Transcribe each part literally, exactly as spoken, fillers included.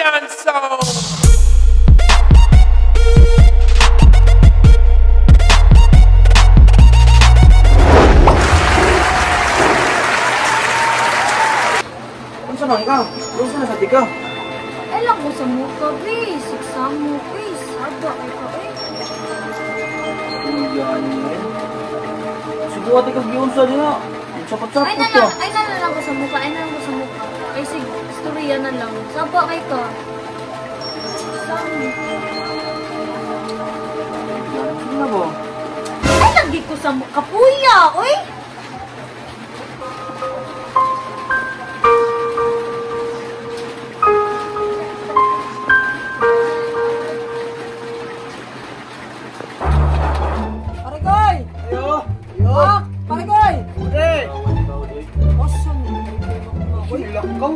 champion song. Unsa man ikaw? Unsa na sa tika? Alam mo sa muka, be. Siksam mo, be. Saba ka ka, eh. Yan eh. Siguro ati kag giunsa dinha. Ay Sapot-sapot na ka. lang, ay na lang ko sa muka, ay na lang ko sa muka. Ay sige, istorya na lang. Saba kay ka. Siksam mo. Ano ba? Ay, lagi ko sa muka. Kapuya, oy. Parikoy! Ayo! Ayo! Ah! Parikoy! Ode! Awesome! Uy, lakaw!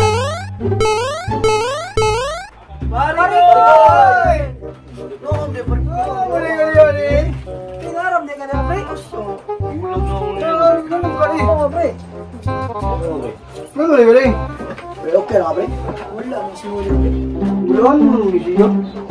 Parikoy! Noon, di pa rin. Wala ka yan eh! Pinaram di ka na, pre! Awesome! Ulang na ulang. Ganun ka rin! Oo, pre! Ano ka rin? Pre, okay lang ka, pre? Wala, masimuli, pre. Wala mo nung isiyo.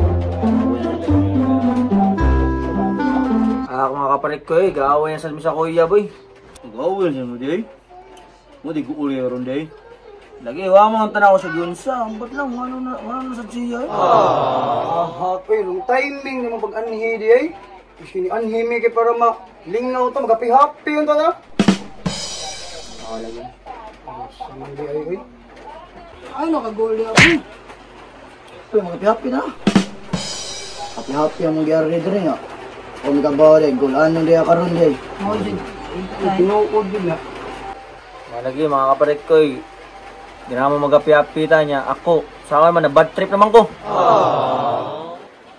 Ako mga kapalit ko eh, gaaway yan sa misa kuya boy. Gaaway yan mo day? Mo di ko uli ron day? Lagi, wa mo ang tanaw sa Gunsa. Ba't lang, ano na, ano na sa siya eh? Ah, okay, yung timing naman pag-anhi di eh. Kasi ni anhi mi kay para malingaw to, mag-happy-happy yun to na. Ah, lagi. Sandi ay ay. Ay, nakagol di ako. Ay, mag-happy-happy na. Happy-happy ang magyari rin nga. Kung may kabawal eh, gulaan nung diya karoon diya eh. Oo, din. Tinuukod din na. Malagi mga kapalit ko eh. Di na mo mag-api-apita niya. Ako, sa akin man na bad trip naman ko. Aww.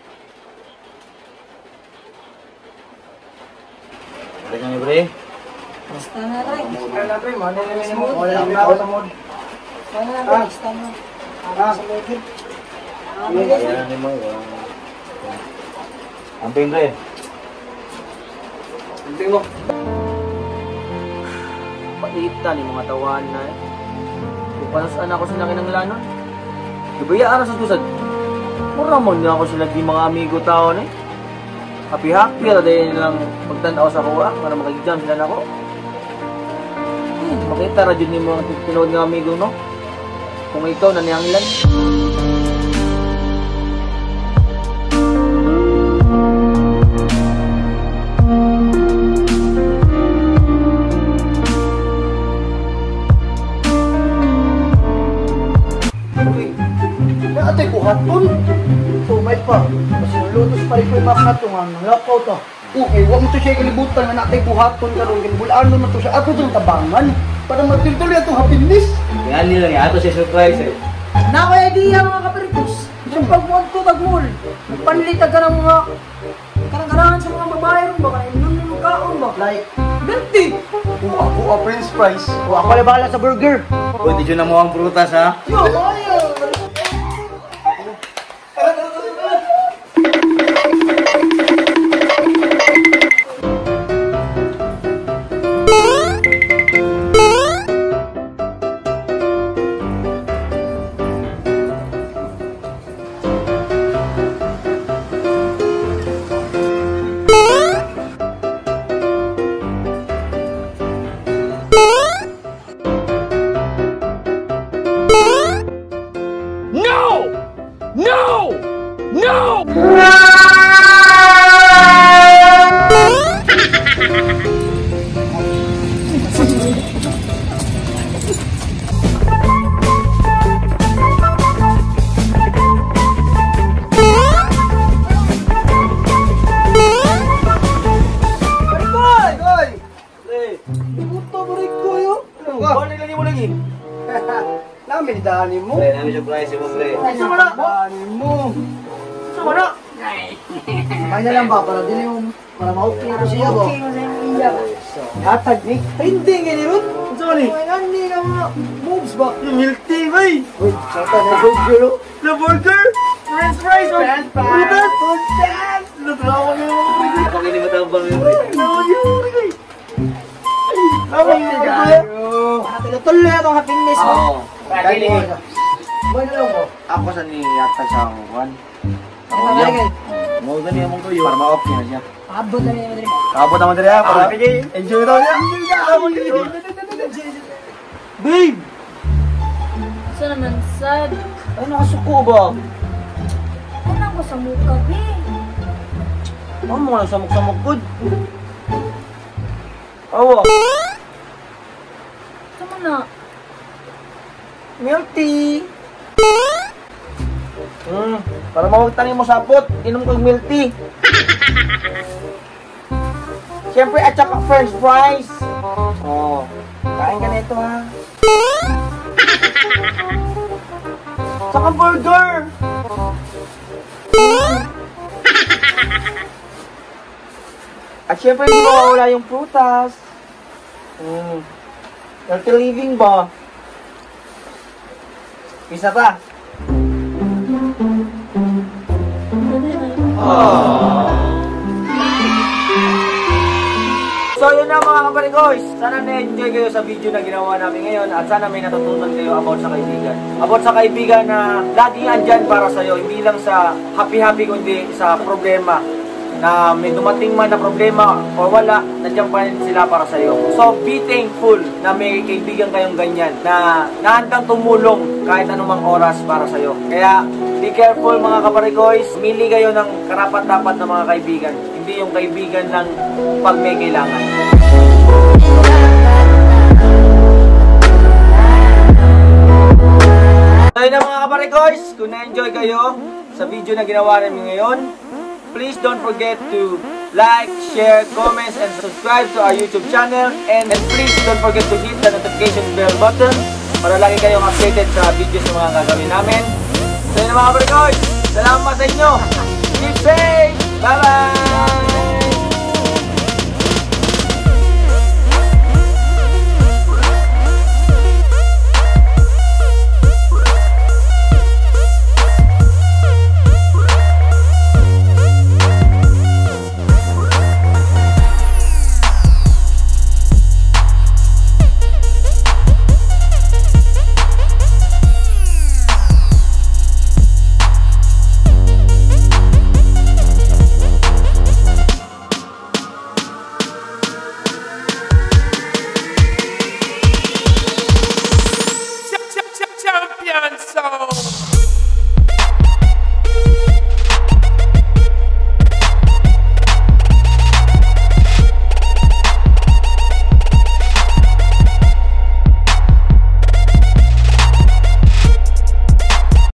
Balik na ni Bre. Basta na rin. Wala na pre, manilin mo. Wala lang ako sa mod. Wala na rin. Basta na. Ah, sa mod. Ayan ni mo. Amping Bre. Hindi mo. Paita ni mga tawan na eh. Kung paano saan ako sila kinanglanon. Ibayaan sa susad. Mura mo niya ako sila di mga amigo tao na eh. Happy-happy na dahil nilang pagtanaw sa kuha. Para makikijam sila na ako. Hmm, makita na dyan yung mga tinood ng amigo no. Kung ikaw naniyanglan. Ate ko hatun. Sumay pa. Kasi lutos pa rin ko yung makato nga. Nanglapaw to. Okay, huwag mo to siya kalibutan nga natay buhaton karon kay bulaan mo to siya. Ato itong tabangan. Para magtuloy itong happiness. Yan nila niya. Ato siya surprise eh. Na ko idea mga kaparitos. Yung pagbuwan ko tagmul. Panlitag ka ng mga karang-karangan sa mga babae ron ba? Kaya nung kaon ba? Like, Ganti! kung ako a Prince Price, kung ako na bahala sa burger. Pwede dyan na mo ang prutas ha. Yo, kaya! Namin dani mo. Pre, namin surprise mo, pre. Sa mana? Dani mo. Sa mana? Kanya lang ba para dili mo para ma-okay ko siya ba? Okay mo sa iya. Atag ni. Hindi gani ron. Unsa ni? Ay ngani na mga moves ba? Yung milk tea bay. Uy, sata na burger. Na burger? French fries. French fries. French Naglawan mo. Ako kinimatambang yun, pre. Nawan yun. Nawan yun. Tuloy itong happiness mo. Oo. Boy na lang mo. Ako sa ni yata sa kuwan. Ano ba lagi? Mo gani among tuyo. Para ma-off niya siya. Abot na niya madali. Abot naman diri ha. Para enjoy daw niya. Babe! Sa naman sad. Ay, nakasuko ba? Ano ko sa mukha, be? Ano mo lang samok-samok good? Awa. Sama na. Milk tea. Hmm, para mawagtanin mo sapot, inom kang milk tea. Siyempre, at saka french fries. Oh, kain ka nito ha. Saka burger. At siyempre, hindi mawawala yung prutas. Hmm, healthy living ba? Isa pa. So yun na mga kaparikoys, sana na-enjoy kayo sa video na ginawa namin ngayon at sana may natutunan kayo about sa kaibigan. About sa kaibigan na laging andyan para sa'yo, hindi lang sa happy-happy kundi sa problema. Na may dumating man na problema o wala, nandiyan pa rin sila para sa'yo. So be thankful na may kaibigan kayong ganyan na nahandang tumulong kahit anumang oras para sa'yo. Kaya be careful mga kaparikoys, mili kayo ng karapat-dapat na mga kaibigan. Hindi yung kaibigan lang pag may kailangan. So yun na mga kaparikoys, kung na-enjoy kayo sa video na ginawa namin ngayon, please don't forget to like, share, comments, and subscribe to our YouTube channel. And, and please don't forget to hit the notification bell button para lagi kayong updated sa videos na mga gagawin namin. So yun na mga kaparikoys, salamat sa inyo! Keep safe! Bye-bye!